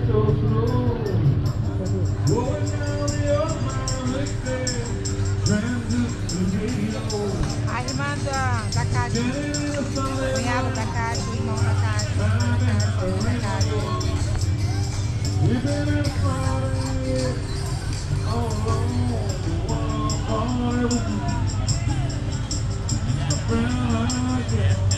A irmã da Cátia, cunhada da Cátia, o irmão da Cátia, da Cátia. We've been in Friday all alone, all everything.